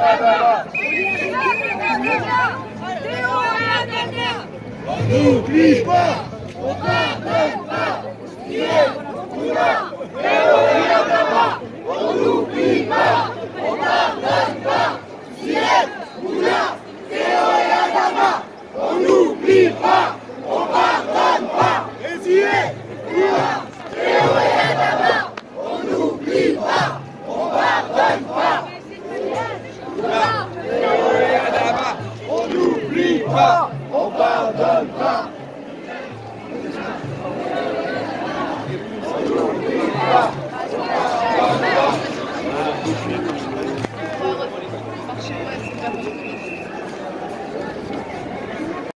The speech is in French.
n'oublie pas, on pardonne pas, on n'oublie pas, on pardonne pas, on n'oublie pas, on pardonne pas, on n'oublie pas, on pardonne pas, on n'oublie pas.